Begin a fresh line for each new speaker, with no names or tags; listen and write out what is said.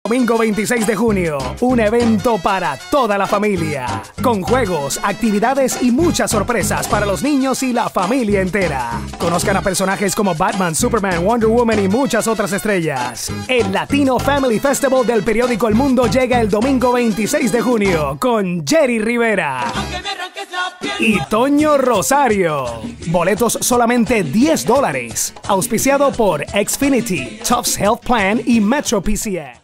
Domingo 26 de junio, un evento para toda la familia, con juegos, actividades y muchas sorpresas para los niños y la familia entera. Conozcan a personajes como Batman, Superman, Wonder Woman y muchas otras estrellas. El Latino Family Festival del periódico El Mundo llega el domingo 26 de junio con Jerry Rivera y Toño Rosario. Boletos solamente $10. Auspiciado por Xfinity, Tufts Health Plan y Metro PCS.